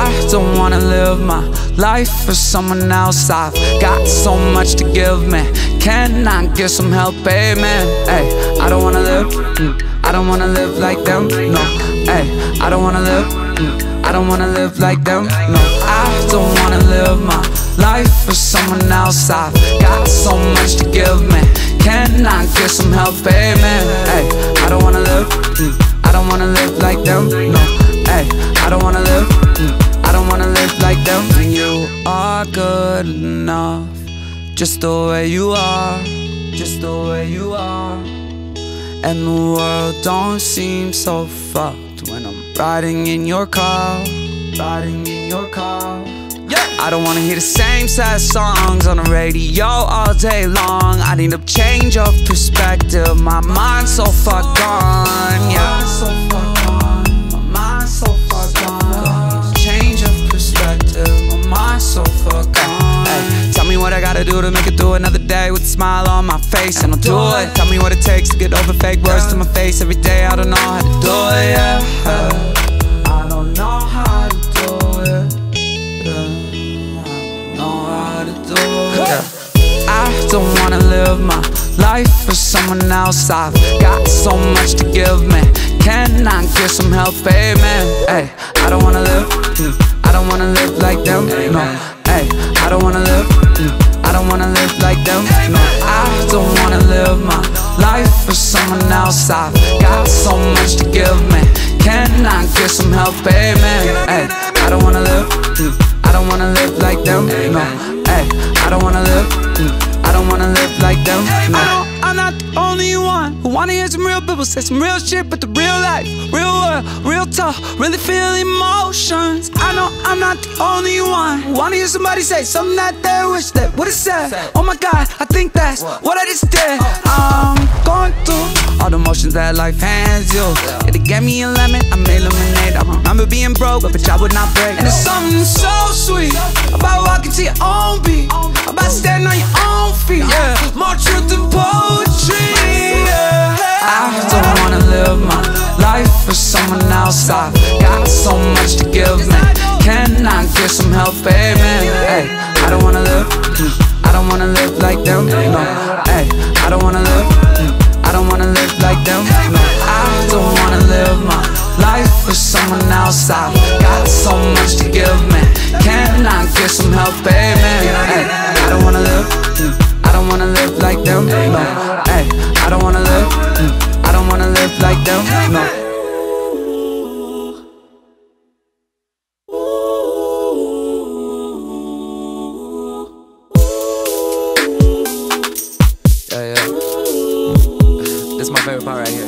I don't wanna live my life for someone else. I've got so much to give me. Can I get some help, amen? Ay, I don't wanna live, I don't wanna live like them, no. Ay, I don't wanna live, I don't wanna live like them, no. I don't wanna live my life for someone else. I've got so much to give me. Can I get some help, amen? Ay, I don't wanna live, I don't wanna live like them, no. Ay, I don't wanna live, I don't wanna live like them. You are good enough, just the way you are, just the way you are. And the world don't seem so fucked when I'm riding in your car, riding in your car. I don't wanna hear the same sad songs on the radio all day long. I need a change of perspective, my mind's so far gone, yeah. My mind's so far gone. Change of perspective, my mind's so far gone. Hey, tell me what I gotta do to make it through another day with a smile on my face, and I'll do it. Tell me what it takes to get over fake words to my face every day. I don't know how to do it, yeah. I don't know how to do it, yeah. I don't wanna live my life for someone else. I've got so much to give me. Can I get some help, amen? Ay, I don't wanna live, I don't wanna live like them, no. Ay, I don't wanna live, I don't wanna live like them, no. I don't wanna live my life for someone else. I've got so much to give me. Can I get some help, amen? Ay, I don't wanna live, I don't wanna live like them, no. Ay, I don't wanna live, I don't wanna live like them, no. I know I'm not the only one who wanna hear some real people say some real shit, but the real life, real world, real talk, really feel emotions. I know I'm not the only one who wanna hear somebody say something that they wish they would've said. Oh my God, I think that's what I just did. I'm going through all the emotions that life hands you. It gave me a lemon, I made lemonade. I remember being broke, but I would not break. And there's something so sweet about walking to your own beat, about standing on your own feet, yeah. More truth than poetry, yeah. I don't wanna live my life for someone else. I've got so much to give me. Can I get some help, amen? Ay, I don't wanna live, I don't wanna live like them, no. Ay, I don't wanna live, I don't wanna live like them, no. I don't wanna live my life for someone else. I've got so much to give me. Can I get some help, amen? Ay, I don't wanna live, I don't wanna live like them, no. Ay, I don't wanna live, I don't wanna live like them, no. Yeah, yeah. This is my favorite part right here.